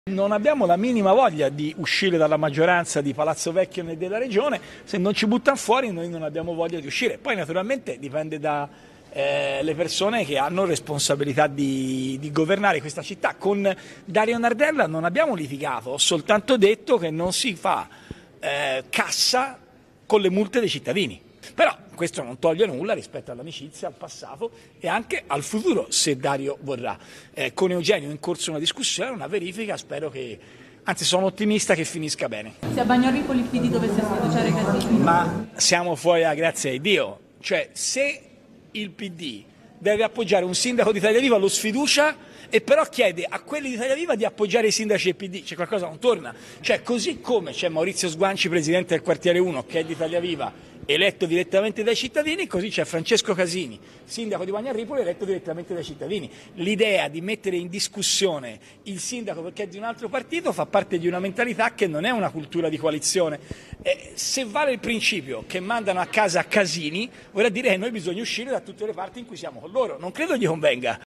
Non abbiamo la minima voglia di uscire dalla maggioranza di Palazzo Vecchio né della Regione, se non ci buttano fuori noi non abbiamo voglia di uscire. Poi naturalmente dipende dalle persone che hanno responsabilità di governare questa città. Con Dario Nardella non abbiamo litigato, ho soltanto detto che non si fa cassa con le multe dei cittadini. Però questo non toglie nulla rispetto all'amicizia, al passato e anche al futuro, se Dario vorrà. Con Eugenio è in corso una discussione, una verifica, spero che, anzi sono ottimista che finisca bene. Se a Bagnaripoli il PD dovesse sfiduciare Casini? Ma siamo fuori a grazia di Dio, cioè se il PD deve appoggiare un sindaco di Italia Viva lo sfiducia e però chiede a quelli di Italia Viva di appoggiare i sindaci del PD, c'è qualcosa che non torna. Cioè così come c'è Maurizio Sguanci, presidente del quartiere 1, che è di Italia Viva, eletto direttamente dai cittadini, così c'è Francesco Casini, sindaco di Bagnaripoli, eletto direttamente dai cittadini. L'idea di mettere in discussione il sindaco perché è di un altro partito fa parte di una mentalità che non è una cultura di coalizione. Se vale il principio che mandano a casa Casini, vorrà dire che noi bisogna uscire da tutte le parti in cui siamo con loro. Non credo gli convenga.